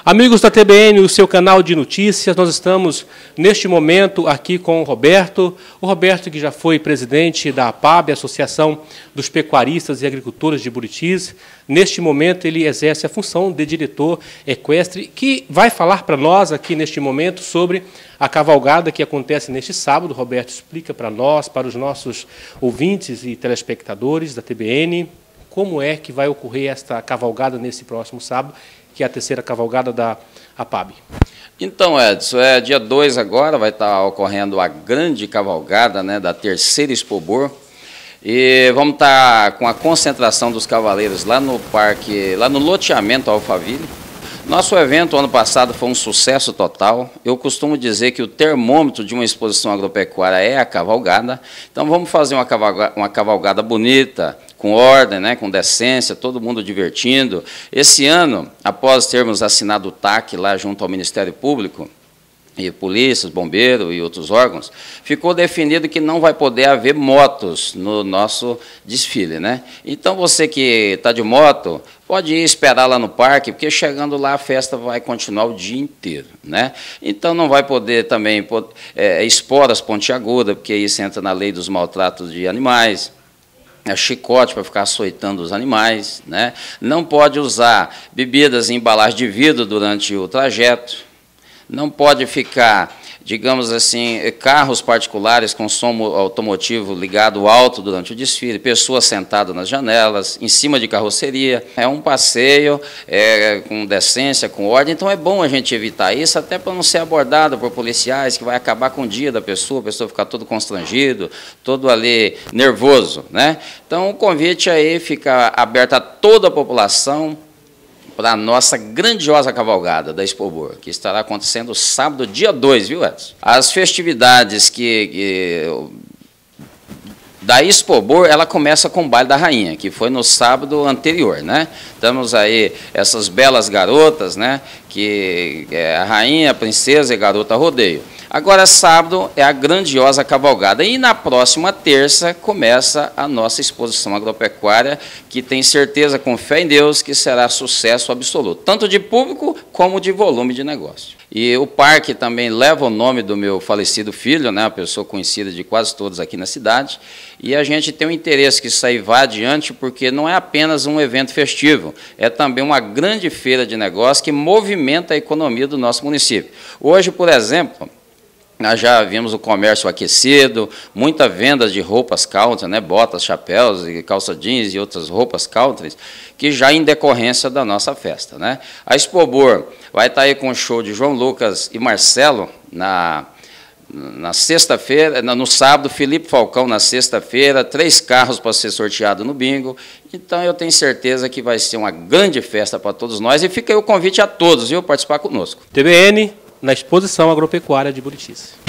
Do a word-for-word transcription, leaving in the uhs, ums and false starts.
Amigos da T B N, o seu canal de notícias, nós estamos neste momento aqui com o Roberto. O Roberto que já foi presidente da APAB, Associação dos Pecuaristas e Agricultores de Buritis. Neste momento ele exerce a função de diretor equestre, que vai falar para nós aqui neste momento sobre a cavalgada que acontece neste sábado. Roberto, explica para nós, para os nossos ouvintes e telespectadores da T B N, como é que vai ocorrer esta cavalgada nesse próximo sábado, que é a terceira cavalgada da APAB. Então, Edson, é dia dois agora, vai estar ocorrendo a grande cavalgada, né, da terceira Expobor. E vamos estar com a concentração dos cavaleiros lá no parque, lá no loteamento Alphaville. Nosso evento ano passado foi um sucesso total. Eu costumo dizer que o termômetro de uma exposição agropecuária é a cavalgada. Então vamos fazer uma cavalgada, uma cavalgada bonita, com ordem, né, com decência, todo mundo divertindo. Esse ano, após termos assinado o T A C lá junto ao Ministério Público, e polícias, bombeiros e outros órgãos, ficou definido que não vai poder haver motos no nosso desfile, né? Então, você que está de moto, pode ir esperar lá no parque, porque chegando lá a festa vai continuar o dia inteiro, né? Então, não vai poder também é, expor as pontiagudas, porque isso entra na lei dos maltratos de animais. É chicote para ficar açoitando os animais, né? Não pode usar bebidas em embalagem de vidro durante o trajeto. Não pode ficar, digamos assim, carros particulares com som automotivo ligado alto durante o desfile, pessoas sentadas nas janelas, em cima de carroceria. É um passeio é, com decência, com ordem, então é bom a gente evitar isso, até para não ser abordado por policiais, que vai acabar com o dia da pessoa, a pessoa ficar todo constrangido, todo ali nervoso, né? Então o convite aí fica aberto a toda a população, para a nossa grandiosa cavalgada da Expobor, que estará acontecendo sábado, dia dois, viu, Edson? As festividades que, que da Expobor, ela começa com o Baile da Rainha, que foi no sábado anterior, né? Estamos aí, essas belas garotas, né? Que é a rainha, a princesa e a garota rodeio. Agora, sábado, é a grandiosa cavalgada. E na próxima terça começa a nossa exposição agropecuária, que tem certeza, com fé em Deus, que será sucesso absoluto, tanto de público como de volume de negócio. E o parque também leva o nome do meu falecido filho, né, uma pessoa conhecida de quase todos aqui na cidade, e a gente tem um interesse que isso aí vá adiante, porque não é apenas um evento festivo, é também uma grande feira de negócio que movimenta a economia do nosso município. Hoje, por exemplo, nós já vimos o comércio aquecido, muita venda de roupas country, né, botas, chapéus, e calça jeans e outras roupas country, que já em decorrência da nossa festa, né? A Expobor vai estar aí com o show de João Lucas e Marcelo na, na sexta-feira, no sábado, Felipe Falcão na sexta-feira, três carros para ser sorteado no bingo. Então eu tenho certeza que vai ser uma grande festa para todos nós, e fica aí o convite a todos, viu, participar conosco. T B N na exposição agropecuária de Buritis.